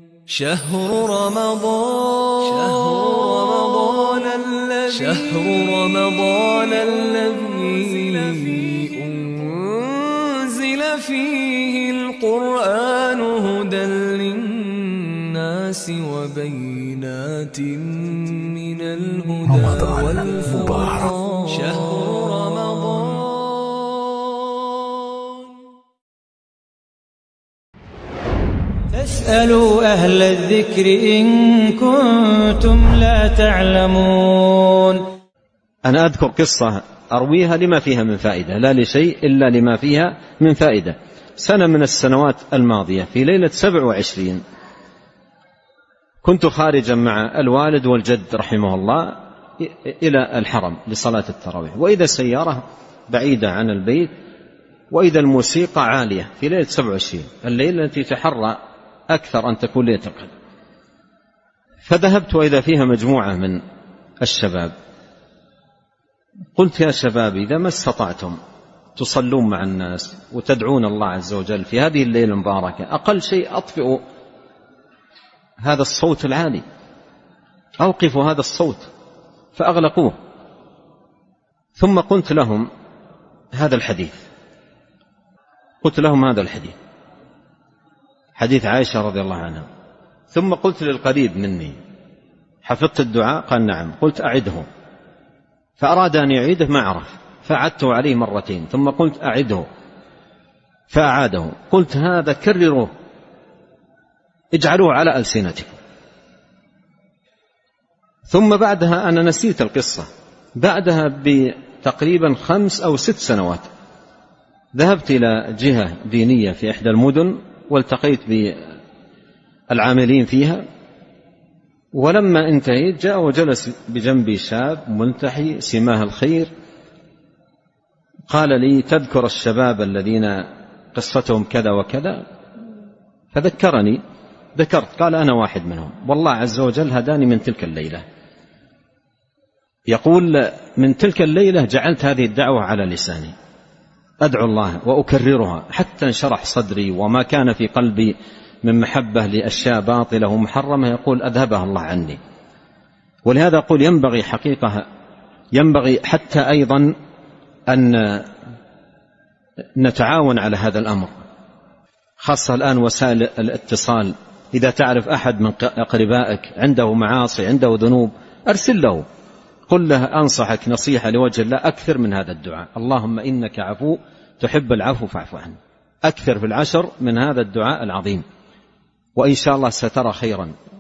شهر رمضان الذي أنزل فيه القرآن هدى للناس وبينات من الهدى والفرقان. شهر رمضان. فاسألوا أهل الذكر إن كنتم لا تعلمون. أنا أذكر قصة أرويها لما فيها من فائدة، لا لشيء إلا لما فيها من فائدة. سنة من السنوات الماضية في ليلة 27 كنت خارجا مع الوالد والجد رحمه الله إلى الحرم لصلاة التراويح، وإذا سيارة بعيدة عن البيت، وإذا الموسيقى عالية في ليلة 27 الليلة التي تحرى أكثر أن تكون ليلة القدر. فذهبت وإذا فيها مجموعة من الشباب. قلت يا شباب إذا ما استطعتم تصلون مع الناس وتدعون الله عز وجل في هذه الليلة المباركة، أقل شيء أطفئوا هذا الصوت العالي، أوقفوا هذا الصوت، فأغلقوه. ثم قلت لهم هذا الحديث، حديث عائشة رضي الله عنها. ثم قلت للقريب مني حفظت الدعاء؟ قال نعم. قلت أعده، فأراد أن يعيده ما عرف، فأعدته عليه مرتين، ثم قلت أعده فأعاده. قلت هذا كرروه، اجعلوه على ألسنتكم. ثم بعدها أنا نسيت القصة، بعدها بتقريبا 5 أو 6 سنوات ذهبت إلى جهة دينية في إحدى المدن والتقيت بالعاملين فيها، ولما انتهيت جاء وجلس بجنبي شاب ملتحي سماه الخير، قال لي تذكر الشباب الذين قصتهم كذا وكذا؟ فذكرني، ذكرت، قال أنا واحد منهم، والله عز وجل هداني من تلك الليلة. يقول من تلك الليلة جعلت هذه الدعوة على لساني، أدعو الله وأكررها حتى انشرح صدري، وما كان في قلبي من محبة لأشياء باطلة ومحرمة يقول أذهبها الله عني. ولهذا أقول ينبغي حتى أيضا أن نتعاون على هذا الأمر، خاصة الآن وسائل الاتصال. إذا تعرف أحد من أقربائك عنده معاصي، عنده ذنوب، أرسل له، قل له أنصحك نصيحة لوجه الله، أكثر من هذا الدعاء، اللهم إنك عفو تحب العفو فاعف عنه. أكثر في 10 من هذا الدعاء العظيم، وإن شاء الله سترى خيرا.